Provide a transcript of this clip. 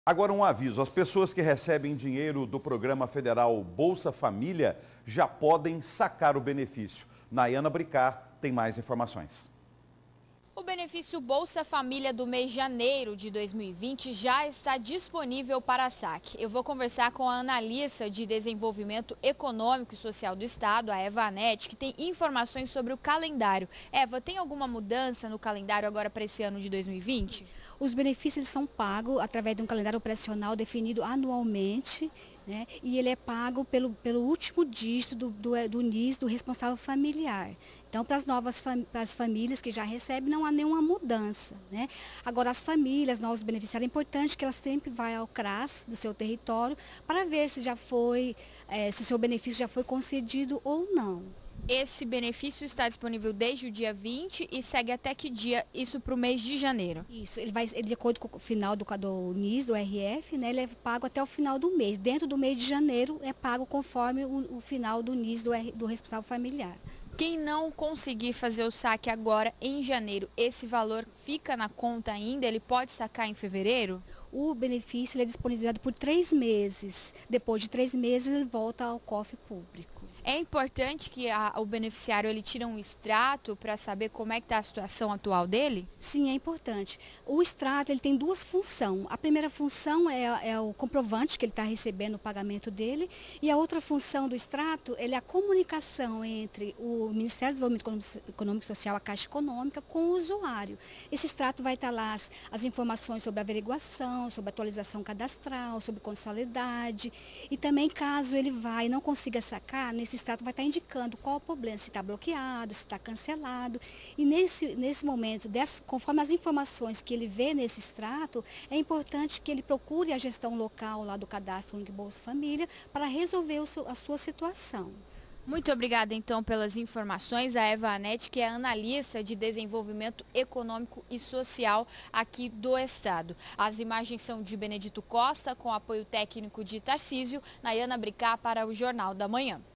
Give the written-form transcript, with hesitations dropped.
Agora um aviso, as pessoas que recebem dinheiro do programa federal Bolsa Família já podem sacar o benefício. Nayana Bricar tem mais informações. O benefício Bolsa Família do mês de janeiro de 2020 já está disponível para saque. Eu vou conversar com a analista de desenvolvimento econômico e social do estado, a Eva Anete, que tem informações sobre o calendário. Eva, tem alguma mudança no calendário agora para esse ano de 2020? Os benefícios eles são pagos através de um calendário operacional definido anualmente, né? E ele é pago pelo último dígito do NIS do responsável familiar. Então, para as famílias que já recebem, não há nenhuma mudança, né? Agora, as famílias, novos beneficiários, é importante que elas sempre vão ao CRAS do seu território para ver se se o seu benefício já foi concedido ou não. Esse benefício está disponível desde o dia 20 e segue até que dia? Isso para o mês de janeiro. Isso, ele de acordo com o final do NIS, do RF, né, ele é pago até o final do mês. Dentro do mês de janeiro é pago conforme o final do NIS do responsável familiar. Quem não conseguir fazer o saque agora em janeiro, esse valor fica na conta ainda? Ele pode sacar em fevereiro? O benefício ele é disponibilizado por 3 meses. Depois de 3 meses ele volta ao cofre público. É importante que o beneficiário ele tire um extrato para saber como é que está a situação atual dele? Sim, é importante. O extrato ele tem duas funções. A primeira função é o comprovante que ele está recebendo o pagamento dele. E a outra função do extrato é a comunicação entre o Ministério do Desenvolvimento Econômico e Social, a Caixa Econômica, com o usuário. Esse extrato vai estar lá as informações sobre averiguação, sobre atualização cadastral, sobre condicionalidade. E também caso ele não consiga sacar, nesse extrato vai estar indicando qual o problema, se está bloqueado, se está cancelado. E nesse momento, conforme as informações que ele vê nesse extrato, é importante que ele procure a gestão local lá do Cadastro Único Bolsa Família para resolver a sua situação. Muito obrigada, então, pelas informações. A Eva Anete, que é analista de desenvolvimento econômico e social aqui do estado. As imagens são de Benedito Costa, com apoio técnico de Tarcísio. Nayana Bricar para o Jornal da Manhã.